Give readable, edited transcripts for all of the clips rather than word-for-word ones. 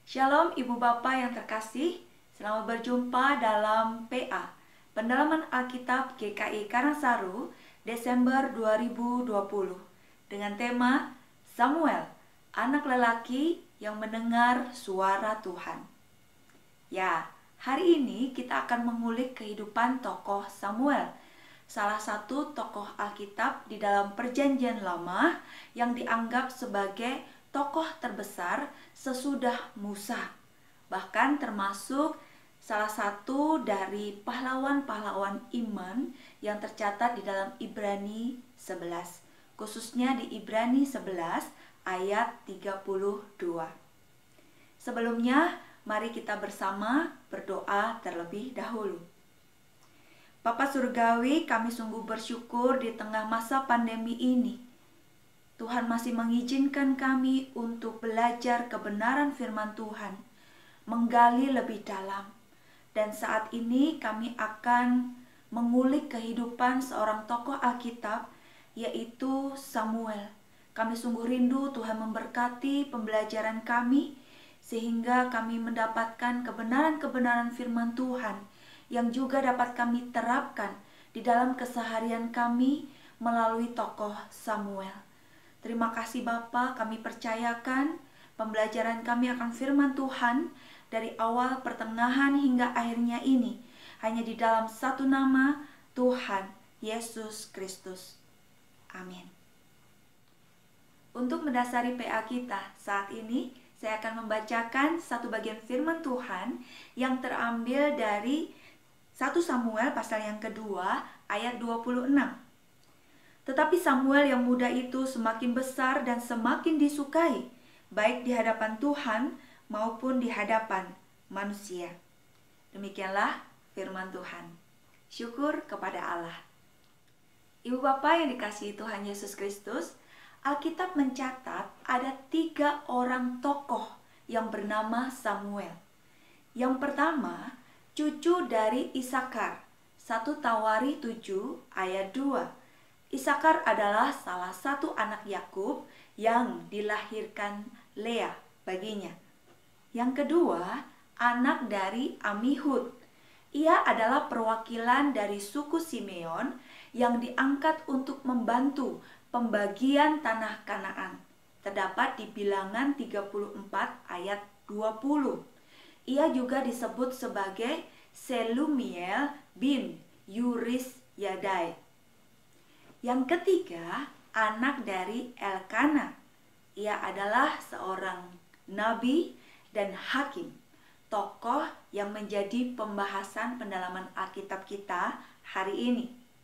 Shalom Ibu Bapak yang terkasih, selamat berjumpa dalam PA, Pendalaman Alkitab GKI Karangsaru, Desember 2020, dengan tema Samuel, anak lelaki yang mendengar suara Tuhan. Ya, hari ini kita akan mengulik kehidupan tokoh Samuel, salah satu tokoh Alkitab di dalam Perjanjian Lama yang dianggap sebagai tokoh terbesar sesudah Musa, bahkan termasuk salah satu dari pahlawan-pahlawan iman yang tercatat di dalam Ibrani 11, khususnya di Ibrani 11 ayat 32. Sebelumnya, mari kita bersama berdoa terlebih dahulu. Bapa Surgawi, kami sungguh bersyukur di tengah masa pandemi ini. Tuhan masih mengizinkan kami untuk belajar kebenaran firman Tuhan, menggali lebih dalam. Dan saat ini kami akan mengulik kehidupan seorang tokoh Alkitab, yaitu Samuel. Kami sungguh rindu Tuhan memberkati pembelajaran kami, sehingga kami mendapatkan kebenaran-kebenaran firman Tuhan yang juga dapat kami terapkan di dalam keseharian kami melalui tokoh Samuel. Terima kasih Bapa, kami percayakan pembelajaran kami akan firman Tuhan dari awal, pertengahan hingga akhirnya ini hanya di dalam satu nama, Tuhan Yesus Kristus. Amin. Untuk mendasari PA kita saat ini, saya akan membacakan satu bagian firman Tuhan yang terambil dari 1 Samuel pasal yang kedua ayat 26. Tetapi Samuel yang muda itu semakin besar dan semakin disukai, baik di hadapan Tuhan maupun di hadapan manusia. Demikianlah firman Tuhan. Syukur kepada Allah. Ibu Bapak yang dikasihi Tuhan Yesus Kristus, Alkitab mencatat ada 3 orang tokoh yang bernama Samuel. Yang pertama, cucu dari Isakar, 1 Tawari 7 ayat 2. Isakar adalah salah satu anak Yakub yang dilahirkan Lea baginya. Yang kedua, anak dari Amihud. Ia adalah perwakilan dari suku Simeon yang diangkat untuk membantu pembagian tanah Kanaan. Terdapat di Bilangan 34 ayat 20. Ia juga disebut sebagai Selumiel bin Yuris Yadai. Yang ketiga, anak dari Elkana. Ia adalah seorang nabi dan hakim, tokoh yang menjadi pembahasan pendalaman Alkitab kita hari ini.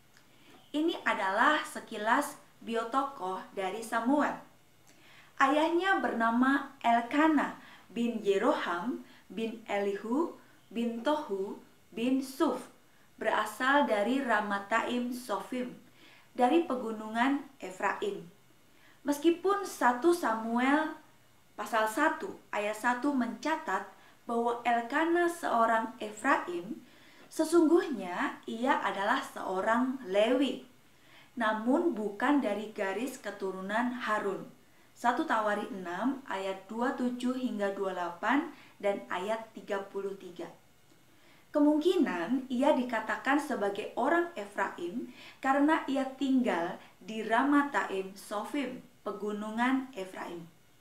Ini adalah sekilas biotokoh dari Samuel. Ayahnya bernama Elkana bin Yeroham bin Elihu bin Tohu bin Suf, berasal dari Ramataim Sofim, dari pegunungan Efraim. Meskipun 1 Samuel pasal 1 ayat 1 mencatat bahwa Elkana seorang Efraim, sesungguhnya ia adalah seorang Lewi, namun bukan dari garis keturunan Harun. 1 Tawari 6 ayat 27 hingga 28 dan ayat 33. Kemungkinan ia dikatakan sebagai orang Efraim karena ia tinggal di Ramataim Sofim, pegunungan Efraim.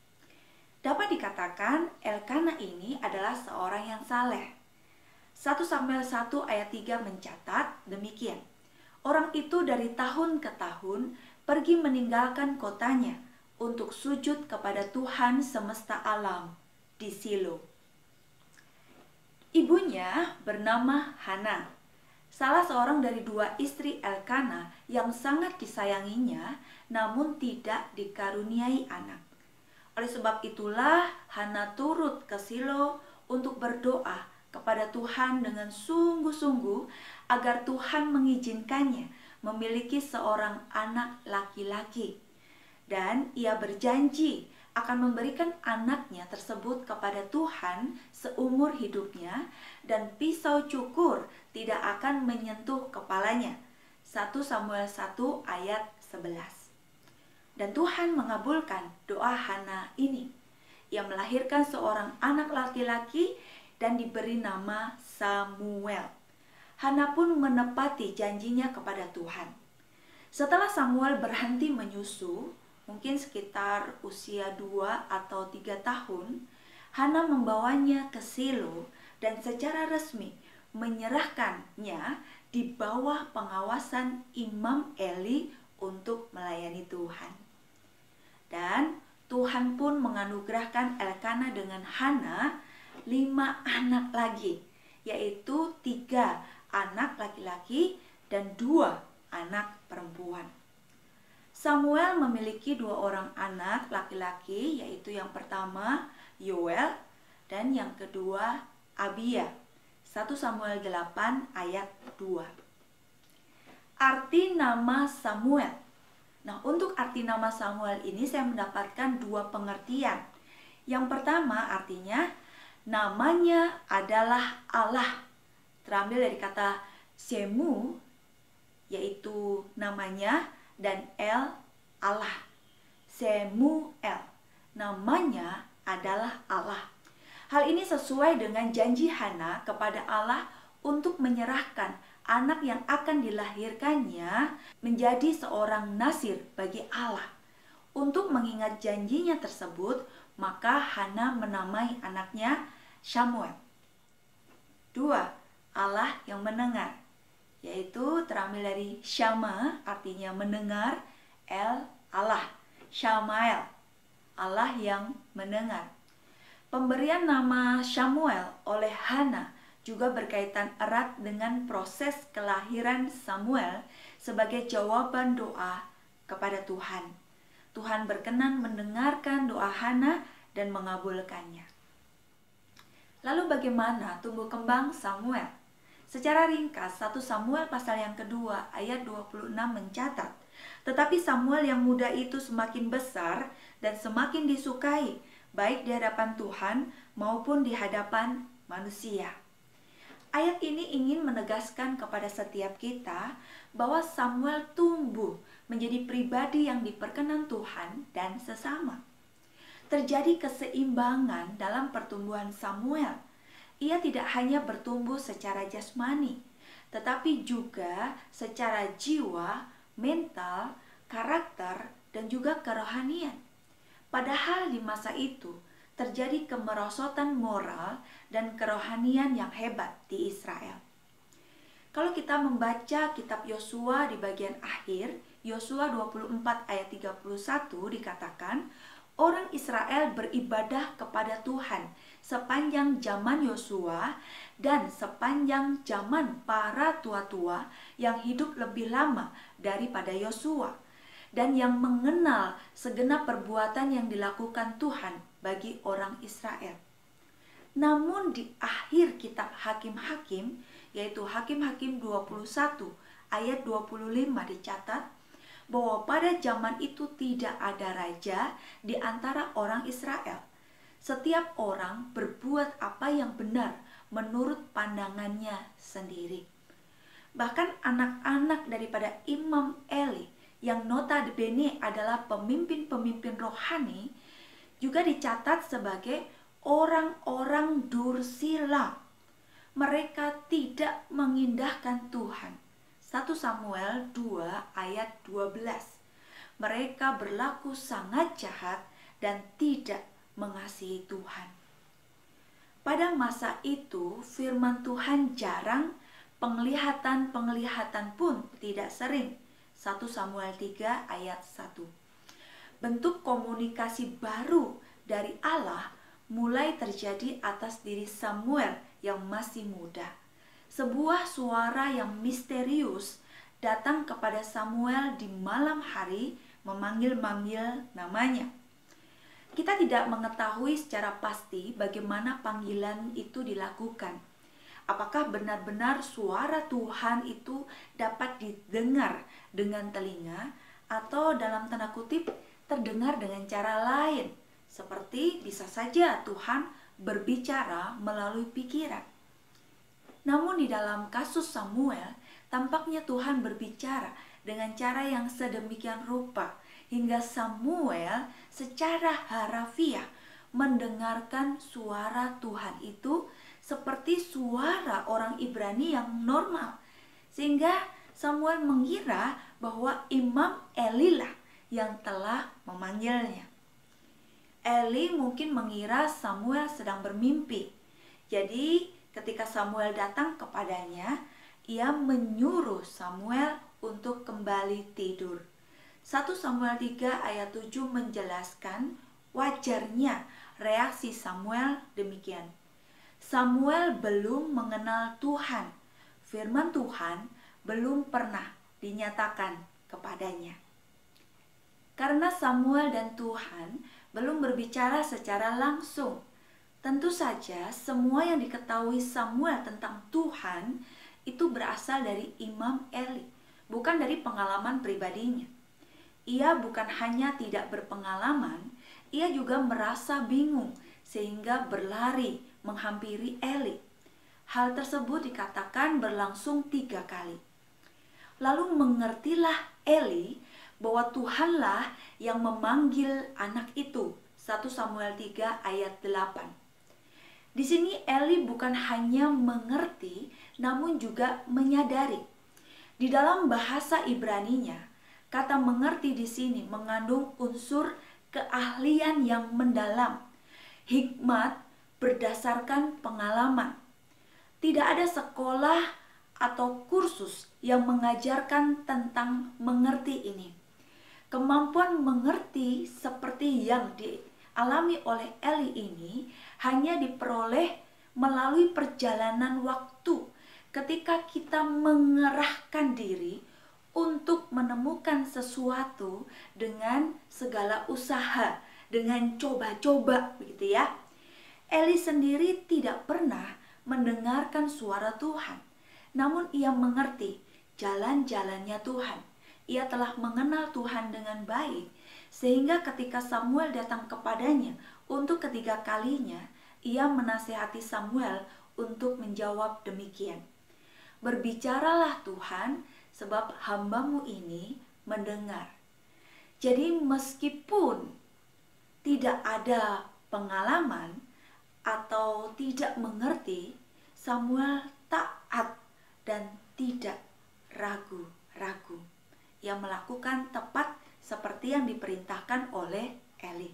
Dapat dikatakan Elkana ini adalah seorang yang saleh. 1 Samuel 1 ayat 3 mencatat demikian. Orang itu dari tahun ke tahun pergi meninggalkan kotanya untuk sujud kepada Tuhan semesta alam di Silo. Ibunya bernama Hana, salah seorang dari 2 istri Elkana yang sangat disayanginya, namun tidak dikaruniai anak. Oleh sebab itulah Hana turut ke Silo untuk berdoa kepada Tuhan dengan sungguh-sungguh agar Tuhan mengizinkannya memiliki seorang anak laki-laki. Dan ia berjanji akan memberikan anaknya tersebut kepada Tuhan seumur hidupnya, dan pisau cukur tidak akan menyentuh kepalanya. 1 Samuel 1 ayat 11. Dan Tuhan mengabulkan doa Hana ini. ia melahirkan seorang anak laki-laki dan diberi nama Samuel. Hana pun menepati janjinya kepada Tuhan. Setelah Samuel berhenti menyusu, mungkin sekitar usia 2 atau 3 tahun, Hana membawanya ke Silo dan secara resmi menyerahkannya di bawah pengawasan Imam Eli untuk melayani Tuhan. Dan Tuhan pun menganugerahkan Elkana dengan Hana 5 anak lagi, yaitu 3 anak laki-laki dan 2 anak perempuan. Samuel memiliki 2 orang anak laki-laki, yaitu yang pertama Yoel dan yang kedua Abia. 1 Samuel 8 ayat 2. Arti nama Samuel. Nah, untuk arti nama Samuel ini saya mendapatkan 2 pengertian. Yang pertama artinya namanya adalah Allah. Terambil dari kata Semu, yaitu namanya, dan El, Allah. Semuel, namanya adalah Allah. Hal ini sesuai dengan janji Hana kepada Allah untuk menyerahkan anak yang akan dilahirkannya menjadi seorang nasir bagi Allah. Untuk mengingat janjinya tersebut, maka Hana menamai anaknya Samuel. 2. Allah yang mendengar, yaitu terambil dari Syama, artinya mendengar, El, Allah, Syamael, Allah yang mendengar. Pemberian nama Samuel oleh Hana juga berkaitan erat dengan proses kelahiran Samuel sebagai jawaban doa kepada Tuhan. Tuhan berkenan mendengarkan doa Hana dan mengabulkannya. Lalu bagaimana tumbuh kembang Samuel? Secara ringkas, 1 Samuel pasal yang kedua ayat 26 mencatat, tetapi Samuel yang muda itu semakin besar dan semakin disukai, baik di hadapan Tuhan maupun di hadapan manusia. Ayat ini ingin menegaskan kepada setiap kita bahwa Samuel tumbuh menjadi pribadi yang diperkenan Tuhan dan sesama. Terjadi keseimbangan dalam pertumbuhan Samuel. Ia tidak hanya bertumbuh secara jasmani, tetapi juga secara jiwa, mental, karakter, dan juga kerohanian. Padahal di masa itu terjadi kemerosotan moral dan kerohanian yang hebat di Israel. Kalau kita membaca kitab Yosua di bagian akhir, Yosua 24 ayat 31 dikatakan, orang Israel beribadah kepada Tuhan sepanjang zaman Yosua dan sepanjang zaman para tua-tua yang hidup lebih lama daripada Yosua, dan yang mengenal segenap perbuatan yang dilakukan Tuhan bagi orang Israel. Namun di akhir kitab Hakim-Hakim, yaitu Hakim-Hakim 21 ayat 25 dicatat bahwa pada zaman itu tidak ada raja di antara orang Israel. Setiap orang berbuat apa yang benar menurut pandangannya sendiri. Bahkan anak-anak daripada Imam Eli yang notabene adalah pemimpin-pemimpin rohani juga dicatat sebagai orang-orang dursila. Mereka tidak mengindahkan Tuhan. 1 Samuel 2 ayat 12. Mereka berlaku sangat jahat dan tidak mengasihi Tuhan. Pada masa itu firman Tuhan jarang, penglihatan pun tidak sering. 1 Samuel 3 ayat 1. Bentuk komunikasi baru dari Allah mulai terjadi atas diri Samuel yang masih muda. Sebuah suara yang misterius datang kepada Samuel di malam hari memanggil-manggil namanya. Kita tidak mengetahui secara pasti bagaimana panggilan itu dilakukan. Apakah benar-benar suara Tuhan itu dapat didengar dengan telinga atau dalam tanda kutip terdengar dengan cara lain? Seperti bisa saja Tuhan berbicara melalui pikiran. Namun di dalam kasus Samuel, tampaknya Tuhan berbicara dengan cara yang sedemikian rupa hingga Samuel secara harafiah mendengarkan suara Tuhan itu seperti suara orang Ibrani yang normal. Sehingga Samuel mengira bahwa Imam Eli lah yang telah memanggilnya. Eli mungkin mengira Samuel sedang bermimpi. Jadi ketika Samuel datang kepadanya, ia menyuruh Samuel untuk kembali tidur. 1 Samuel 3 ayat 7 menjelaskan wajarnya reaksi Samuel demikian. Samuel belum mengenal Tuhan. Firman Tuhan belum pernah dinyatakan kepadanya. Karena Samuel dan Tuhan belum berbicara secara langsung, tentu saja semua yang diketahui Samuel tentang Tuhan itu berasal dari Imam Eli, bukan dari pengalaman pribadinya. Ia bukan hanya tidak berpengalaman, ia juga merasa bingung sehingga berlari menghampiri Eli. Hal tersebut dikatakan berlangsung 3 kali. Lalu mengertilah Eli bahwa Tuhanlah yang memanggil anak itu. 1 Samuel 3 ayat 8. Di sini Eli bukan hanya mengerti, namun juga menyadari. Di dalam bahasa Ibraninya, kata mengerti di sini mengandung unsur keahlian yang mendalam, hikmat berdasarkan pengalaman. Tidak ada sekolah atau kursus yang mengajarkan tentang mengerti ini. Kemampuan mengerti seperti yang dialami oleh Eli ini hanya diperoleh melalui perjalanan waktu ketika kita mengerahkan diri untuk menemukan sesuatu dengan segala usaha, dengan coba-coba, begitu ya. Eli sendiri tidak pernah mendengarkan suara Tuhan, namun ia mengerti jalan-jalannya Tuhan. Ia telah mengenal Tuhan dengan baik, sehingga ketika Samuel datang kepadanya untuk ketiga kalinya, ia menasihati Samuel untuk menjawab demikian. Berbicaralah Tuhan, sebab hamba-Mu ini mendengar. Jadi meskipun tidak ada pengalaman atau tidak mengerti, Samuel taat dan tidak ragu-ragu. Yang melakukan tepat seperti yang diperintahkan oleh Eli.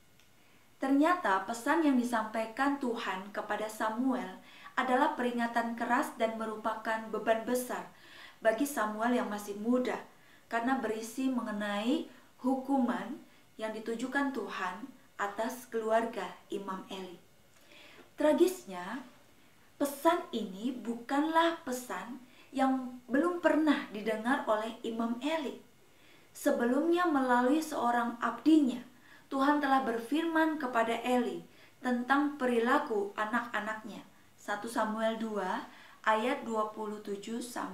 Ternyata pesan yang disampaikan Tuhan kepada Samuel adalah peringatan keras dan merupakan beban besar bagi Samuel yang masih muda, karena berisi mengenai hukuman yang ditujukan Tuhan atas keluarga Imam Eli. Tragisnya, pesan ini bukanlah pesan yang belum pernah didengar oleh Imam Eli. Sebelumnya melalui seorang abdinya, Tuhan telah berfirman kepada Eli tentang perilaku anak-anaknya. 1 Samuel 2 ayat 27-32.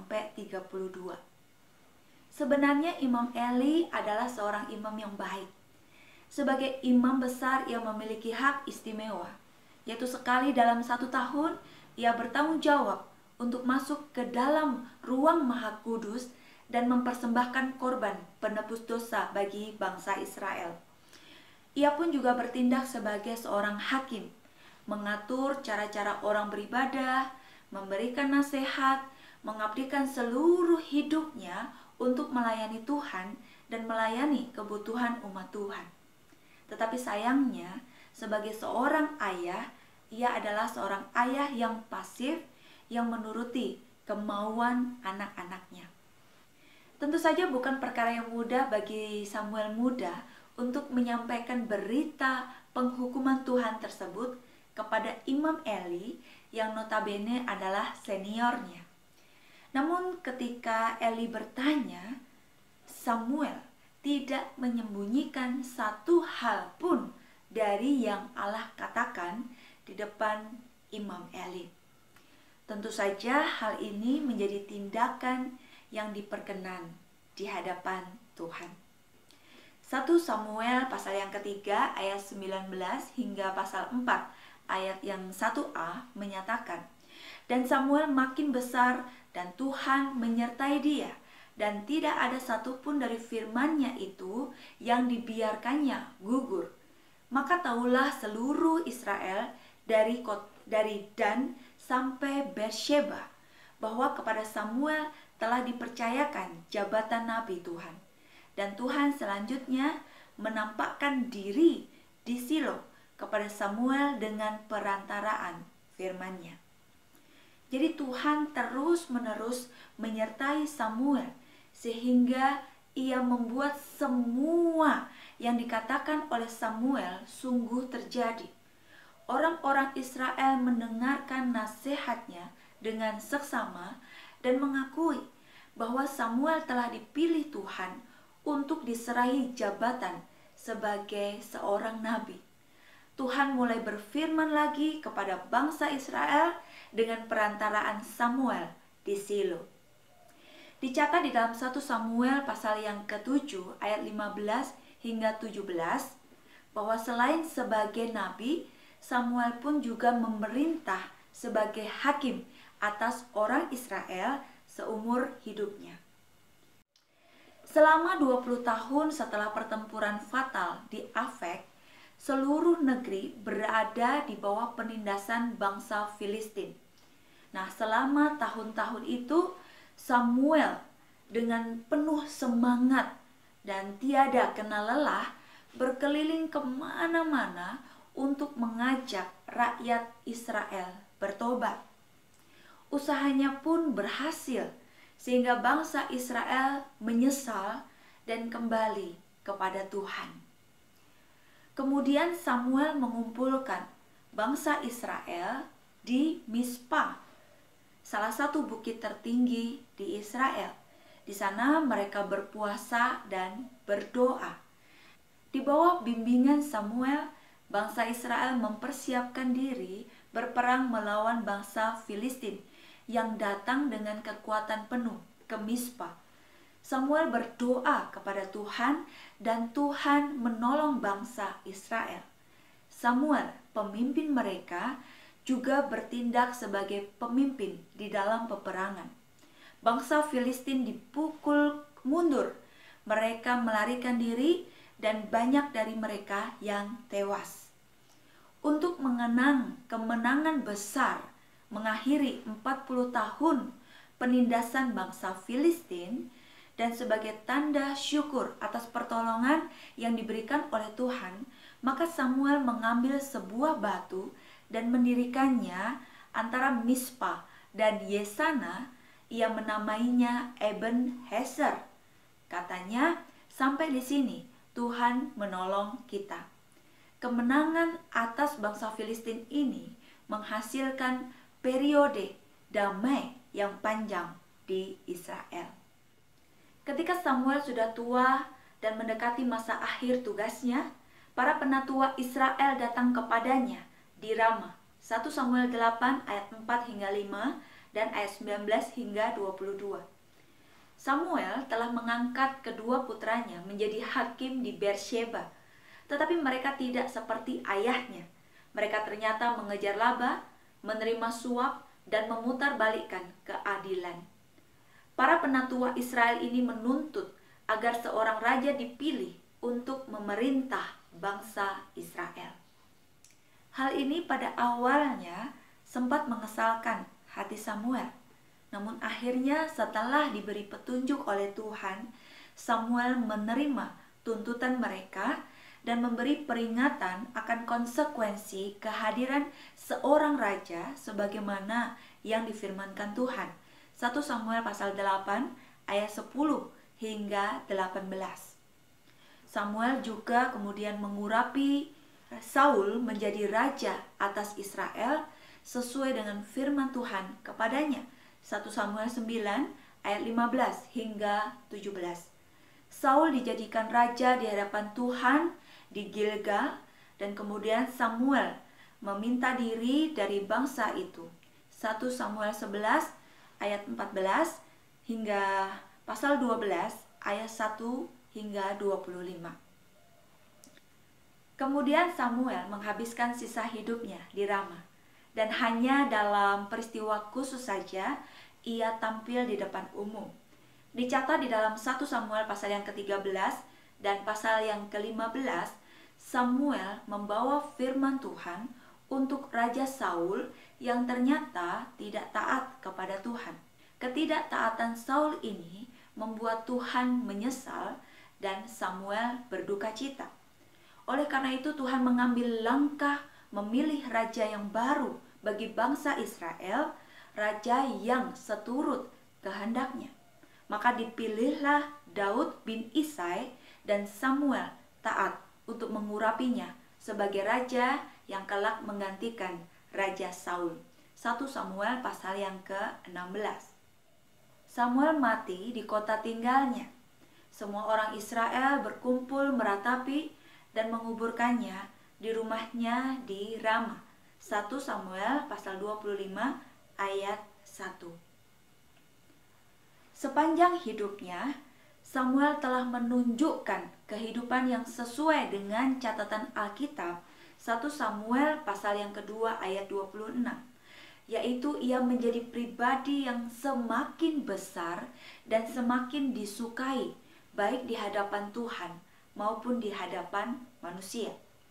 Sebenarnya Imam Eli adalah seorang imam yang baik. Sebagai imam besar, ia memiliki hak istimewa, yaitu sekali dalam 1 tahun ia bertanggung jawab untuk masuk ke dalam ruang Maha Kudus dan mempersembahkan korban penebus dosa bagi bangsa Israel. Ia pun juga bertindak sebagai seorang hakim, mengatur cara-cara orang beribadah, memberikan nasihat, mengabdikan seluruh hidupnya untuk melayani Tuhan dan melayani kebutuhan umat Tuhan. Tetapi sayangnya, sebagai seorang ayah, ia adalah seorang ayah yang pasif, yang menuruti kemauan anak-anaknya. Tentu saja bukan perkara yang mudah bagi Samuel muda untuk menyampaikan berita penghukuman Tuhan tersebut kepada Imam Eli yang notabene adalah seniornya. Namun ketika Eli bertanya, Samuel tidak menyembunyikan satu hal pun dari yang Allah katakan di depan Imam Eli. Tentu saja hal ini menjadi tindakan yang diperkenan di hadapan Tuhan. 1 Samuel pasal yang ketiga ayat 19 hingga pasal 4 ayat yang 1a menyatakan, dan Samuel makin besar dan Tuhan menyertai dia, dan tidak ada satupun dari firman-Nya itu yang dibiarkannya gugur. Maka tahulah seluruh Israel dari Dan sampai Beersheba bahwa kepada Samuel telah dipercayakan jabatan Nabi Tuhan. Dan Tuhan selanjutnya menampakkan diri di Silo kepada Samuel dengan perantaraan firman-Nya. Jadi Tuhan terus-menerus menyertai Samuel sehingga ia membuat semua yang dikatakan oleh Samuel sungguh terjadi. Orang-orang Israel mendengarkan nasihatnya dengan seksama dan mengakui bahwa Samuel telah dipilih Tuhan untuk diserahi jabatan sebagai seorang nabi. Tuhan mulai berfirman lagi kepada bangsa Israel dengan perantaraan Samuel di Silo. Dicatat di dalam 1 Samuel pasal yang ke-7 ayat 15 hingga 17 bahwa selain sebagai nabi, Samuel pun juga memerintah sebagai hakim atas orang Israel seumur hidupnya. Selama 20 tahun setelah pertempuran fatal di Afek, seluruh negeri berada di bawah penindasan bangsa Filistin. Nah, selama tahun-tahun itu, Samuel dengan penuh semangat dan tiada kenal lelah berkeliling kemana-mana untuk mengajak rakyat Israel bertobat. Usahanya pun berhasil sehingga bangsa Israel menyesal dan kembali kepada Tuhan. Kemudian Samuel mengumpulkan bangsa Israel di Mispa, salah satu bukit tertinggi di Israel. Di sana mereka berpuasa dan berdoa. Di bawah bimbingan Samuel, bangsa Israel mempersiapkan diri berperang melawan bangsa Filistin yang datang dengan kekuatan penuh ke Mispa. Samuel berdoa kepada Tuhan dan Tuhan menolong bangsa Israel. Samuel, pemimpin mereka, juga bertindak sebagai pemimpin di dalam peperangan. Bangsa Filistin dipukul mundur. Mereka melarikan diri dan banyak dari mereka yang tewas. Untuk mengenang kemenangan besar mengakhiri 40 tahun penindasan bangsa Filistin dan sebagai tanda syukur atas pertolongan yang diberikan oleh Tuhan, maka Samuel mengambil sebuah batu dan mendirikannya antara Mispa dan Yesana. Ia menamainya Eben-Hezer. Katanya, sampai di sini Tuhan menolong kita. Kemenangan atas bangsa Filistin ini menghasilkan periode damai yang panjang di Israel. Ketika Samuel sudah tua dan mendekati masa akhir tugasnya, para penatua Israel datang kepadanya di Rama. 1 Samuel 8 ayat 4 hingga 5 dan ayat 19 hingga 22. Samuel telah mengangkat kedua putranya menjadi hakim di Beersheba, tetapi mereka tidak seperti ayahnya. Mereka ternyata mengejar laba, menerima suap, dan memutarbalikkan keadilan. Para penatua Israel ini menuntut agar seorang raja dipilih untuk memerintah bangsa Israel. Hal ini pada awalnya sempat mengesalkan hati Samuel. Namun akhirnya setelah diberi petunjuk oleh Tuhan, Samuel menerima tuntutan mereka dan memberi peringatan akan konsekuensi kehadiran seorang raja sebagaimana yang difirmankan Tuhan. 1 Samuel pasal 8 ayat 10 hingga 18. Samuel juga kemudian mengurapi Saul menjadi raja atas Israel sesuai dengan firman Tuhan kepadanya. 1 Samuel 9 ayat 15 hingga 17. Saul dijadikan raja di hadapan Tuhan di Gilgal dan kemudian Samuel meminta diri dari bangsa itu. 1 Samuel 11 ayat 14 hingga pasal 12 ayat 1 hingga 25. Kemudian Samuel menghabiskan sisa hidupnya di Rama, dan hanya dalam peristiwa khusus saja ia tampil di depan umum. Dicatat di dalam 1 Samuel pasal yang ke-13 dan pasal yang ke-15, Samuel membawa firman Tuhan untuk Raja Saul yang ternyata tidak taat kepada Tuhan. Ketidaktaatan Saul ini membuat Tuhan menyesal dan Samuel berduka cita. Oleh karena itu Tuhan mengambil langkah memilih raja yang baru bagi bangsa Israel, raja yang seturut kehendaknya. Maka dipilihlah Daud bin Isai dan Samuel taat untuk mengurapinya sebagai raja yang kelak menggantikan Raja Saul. 1 Samuel pasal yang ke-16. Samuel mati di kota tinggalnya. Semua orang Israel berkumpul meratapi dan menguburkannya di rumahnya di Rama. 1 Samuel pasal 25 ayat 1. Sepanjang hidupnya, Samuel telah menunjukkan kehidupan yang sesuai dengan catatan Alkitab 1 Samuel pasal yang kedua ayat 26, yaitu ia menjadi pribadi yang semakin besar dan semakin disukai baik di hadapan Tuhan maupun di hadapan manusia.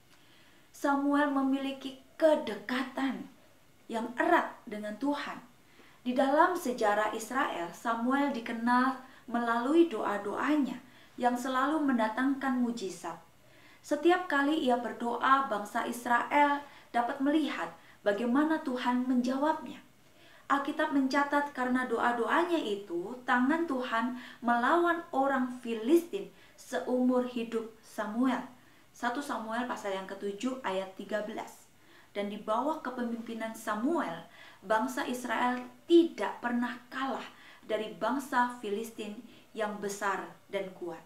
Samuel memiliki kedekatan yang erat dengan Tuhan. Di dalam sejarah Israel, Samuel dikenal melalui doa-doanya yang selalu mendatangkan mujizat. Setiap kali ia berdoa, bangsa Israel dapat melihat bagaimana Tuhan menjawabnya. Alkitab mencatat karena doa-doanya itu, tangan Tuhan melawan orang Filistin seumur hidup Samuel. 1 Samuel pasal yang ke-7 ayat 13. Dan di bawah kepemimpinan Samuel, bangsa Israel tidak pernah kalah dari bangsa Filistin yang besar dan kuat.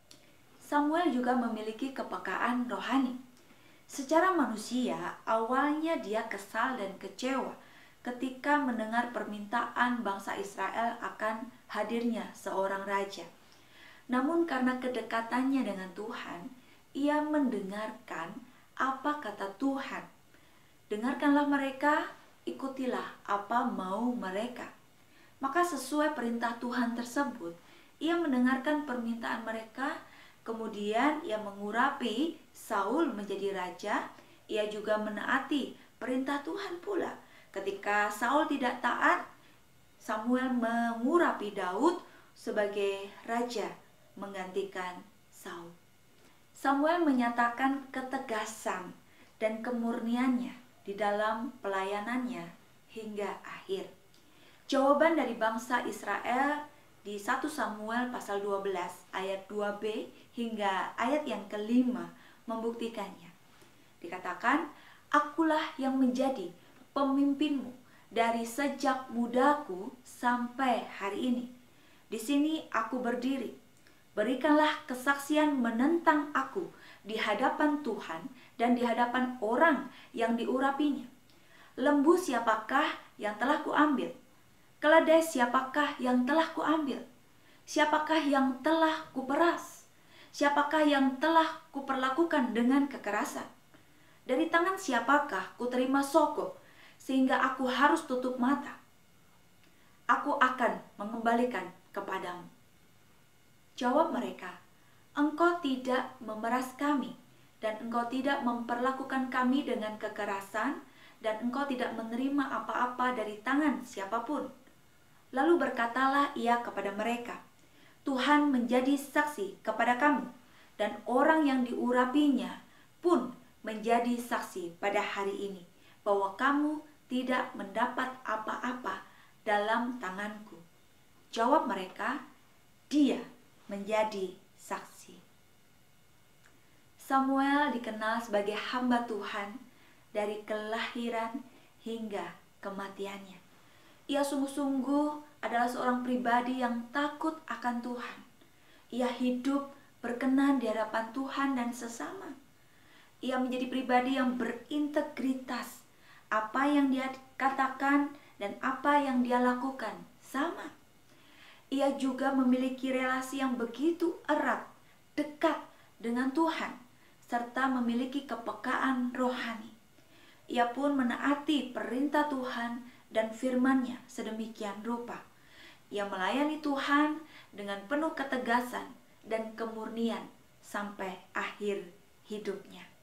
Samuel juga memiliki kepekaan rohani. Secara manusia, awalnya dia kesal dan kecewa ketika mendengar permintaan bangsa Israel akan hadirnya seorang raja. Namun karena kedekatannya dengan Tuhan, ia mendengarkan apa kata Tuhan. Dengarkanlah mereka, ikutilah apa mau mereka. Maka sesuai perintah Tuhan tersebut, ia mendengarkan permintaan mereka. Kemudian ia mengurapi Saul menjadi raja. Ia juga menaati perintah Tuhan pula. Ketika Saul tidak taat, Samuel mengurapi Daud sebagai raja menggantikan Saul. Samuel menyatakan ketegasan dan kemurniannya di dalam pelayanannya hingga akhir. Jawaban dari bangsa Israel di 1 Samuel pasal 12 ayat 2b hingga ayat yang ke-5 membuktikannya. Dikatakan, akulah yang menjadi pemimpinmu dari sejak mudaku sampai hari ini. Di sini aku berdiri. Berikanlah kesaksian menentang aku di hadapan Tuhan dan di hadapan orang yang diurapinya. Lembu siapakah yang telah kuambil? Keledai siapakah yang telah kuambil? Siapakah yang telah kuperas? Siapakah yang telah kuperlakukan dengan kekerasan? Dari tangan siapakah kuterima sogok sehingga aku harus tutup mata? Aku akan mengembalikan kepadamu. Jawab mereka, engkau tidak memeras kami, dan engkau tidak memperlakukan kami dengan kekerasan, dan engkau tidak menerima apa-apa dari tangan siapapun. Lalu berkatalah ia kepada mereka, Tuhan menjadi saksi kepada kamu, dan orang yang diurapinya pun menjadi saksi pada hari ini, bahwa kamu tidak mendapat apa-apa dalam tanganku. Jawab mereka, dia menjadi saksi. Samuel dikenal sebagai hamba Tuhan dari kelahiran hingga kematiannya. Ia sungguh-sungguh adalah seorang pribadi yang takut akan Tuhan. Ia hidup berkenan di hadapan Tuhan dan sesama. Ia menjadi pribadi yang berintegritas. Apa yang dia katakan dan apa yang dia lakukan sama. Ia juga memiliki relasi yang begitu erat, dekat dengan Tuhan, serta memiliki kepekaan rohani. Ia pun menaati perintah Tuhan dan firman-Nya sedemikian rupa. Ia melayani Tuhan dengan penuh ketegasan dan kemurnian sampai akhir hidupnya.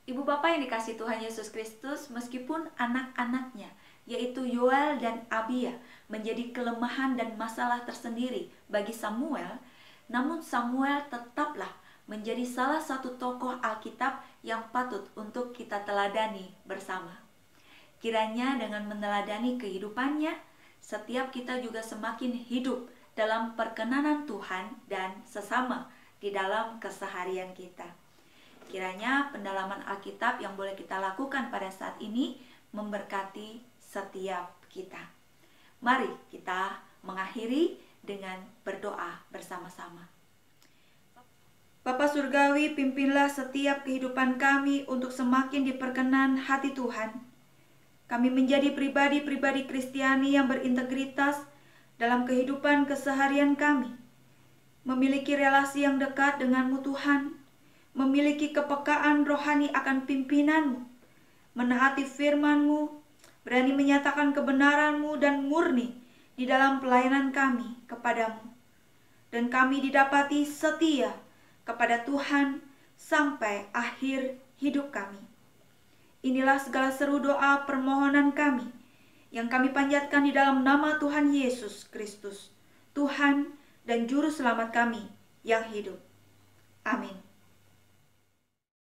Ibu bapak yang dikasihi Tuhan Yesus Kristus, meskipun anak-anaknya, yaitu Yoel dan Abia, menjadi kelemahan dan masalah tersendiri bagi Samuel, namun Samuel tetaplah menjadi salah satu tokoh Alkitab yang patut untuk kita teladani bersama. Kiranya dengan meneladani kehidupannya, setiap kita juga semakin hidup dalam perkenanan Tuhan dan sesama di dalam keseharian kita. Kiranya pendalaman Alkitab yang boleh kita lakukan pada saat ini memberkati setiap kita. Mari kita mengakhiri dengan berdoa bersama-sama. Bapa Surgawi, pimpinlah setiap kehidupan kami untuk semakin diperkenan hati Tuhan. Kami menjadi pribadi-pribadi Kristiani yang berintegritas dalam kehidupan keseharian kami. Memiliki relasi yang dekat denganmu Tuhan, memiliki kepekaan rohani akan pimpinanmu, menaati firman-Mu, berani menyatakan kebenaran-Mu dan murni di dalam pelayanan kami kepadamu. Dan kami didapati setia kepada Tuhan sampai akhir hidup kami. Inilah segala seru doa permohonan kami yang kami panjatkan di dalam nama Tuhan Yesus Kristus, Tuhan dan Juru Selamat kami yang hidup. Amin.